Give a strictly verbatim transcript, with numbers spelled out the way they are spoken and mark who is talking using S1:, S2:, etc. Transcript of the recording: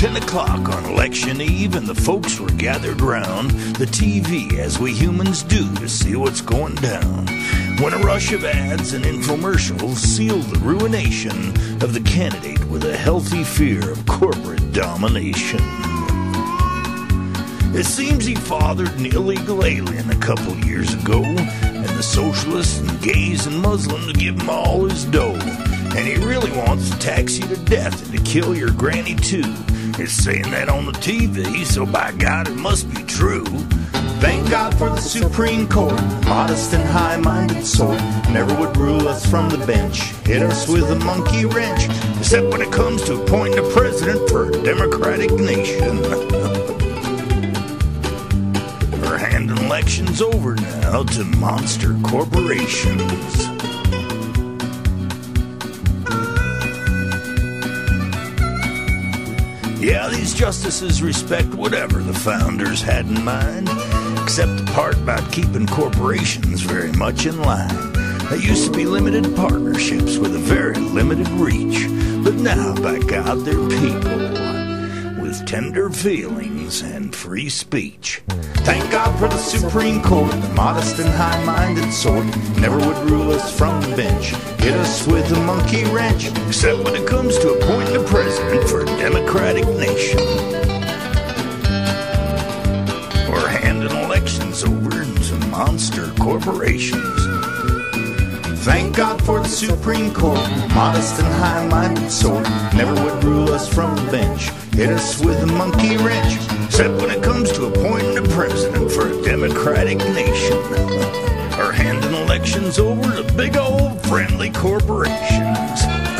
S1: ten o'clock on election eve, and the folks were gathered round the T V, as we humans do, to see what's going down, when a rush of ads and infomercials sealed the ruination of the candidate with a healthy fear of corporate domination. It seems he fathered an illegal alien a couple years ago, and the socialists and gays and Muslims give him all his dough. And he really wants to tax you to death and to kill your granny too. He's saying that on the T V, so by God it must be true. Thank God for the Supreme Court, modest and high-minded sort, never would rule us from the bench, hit us with a monkey wrench, except when it comes to appointing a president for a democratic nation. We're handing elections over now to monster corporations. Yeah, these justices respect whatever the founders had in mind, except the part about keeping corporations very much in line. They used to be limited partnerships with a very limited reach, but now, by God, they're people with tender feelings and free speech. Thank God for the Supreme Court, the modest and high-minded sort, never would rule us from the bench, hit us with a monkey wrench, except when it comes to appointing a president for a democratic nation. We're handing elections over to monster corporations. Thank God for the Supreme Court, modest and high-minded sort, never would rule us from the bench, hit us with a monkey wrench, except when it comes to appointing a president for a democratic nation. Or handing elections over to big old friendly corporations.